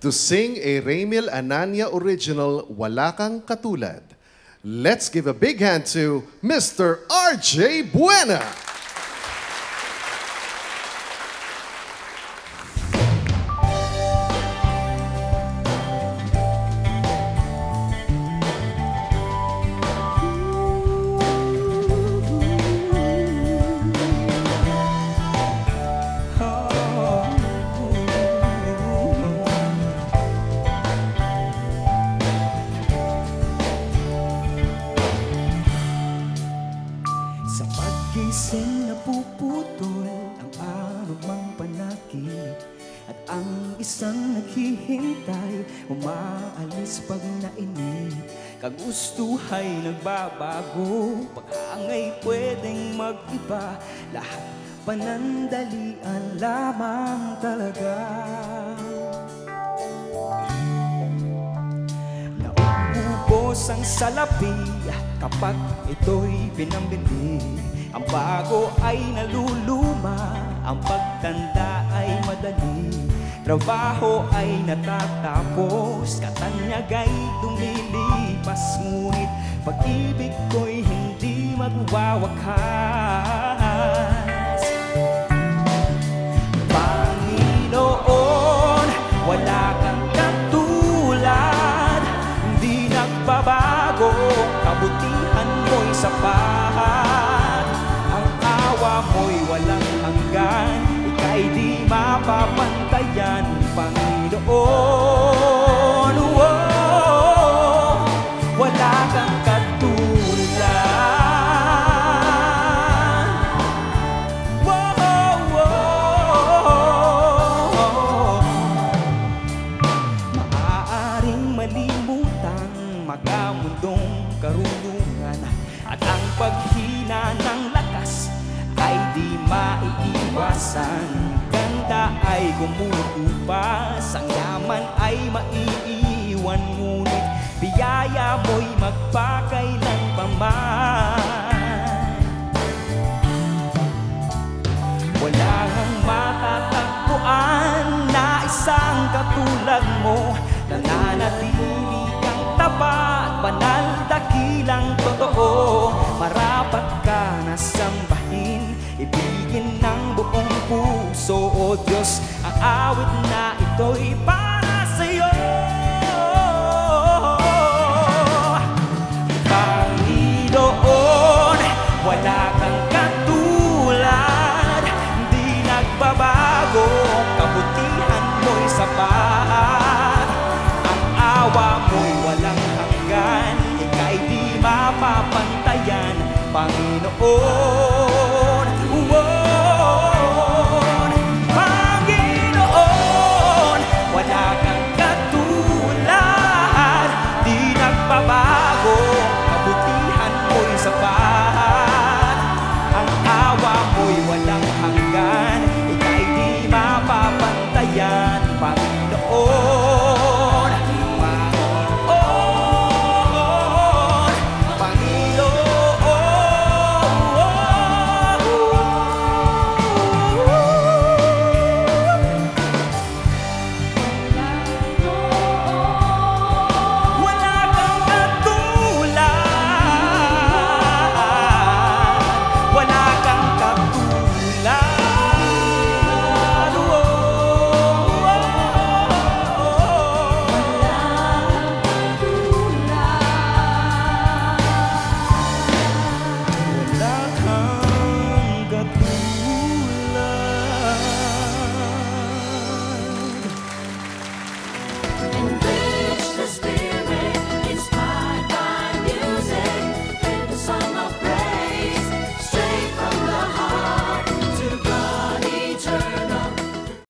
to sing a Raymil Anania original, Wala Kang Katulad. Let's give a big hand to Mr. RJ Buena. Sa paggising napuputol ang anumang panakit, at ang isang naghihintay umaalis pag nainip. Kagustuhay nagbabago, pag-angay pwedeng mag-iba, lahat panandalian lamang talaga. Naubos ang salapi kapag ito'y pinambili. Ang bago ay naluluma, ang pagtanda ay madali. Trabaho ay natatapos, katanyag ay lumilipas. Ngunit pag-ibig ko'y hindi magwawakas. Panginoon, wala kang katulad, hindi nagbabago, kabutihan mo'y sapat. Ang awa mo'y walang hanggan, ika'y di mapapantayan, Panginoon. Wala kang katulad. Maaaring malimutan magamundong karunungan, at ang paghina ng lakas ay di maiiwasan. Ganda ay gumugupas, ang yaman ay maiiwan, ngunit biyaya mo'y magpakailanpaman. Wala ngang matatagpuan na isang katulad mo, nananatili kang tapat, banal, dakilang totoo. Marapat ka na sambahin, ibigin ng buong puso, O Diyos, ang awit na ito'y para sa'yo. Panginoon, wala kang katulad, di nagbabago, kabutihan mo'y sapat. Ang awa mo'y walang hanggan, ika'y di mapapantayan, Panginoon.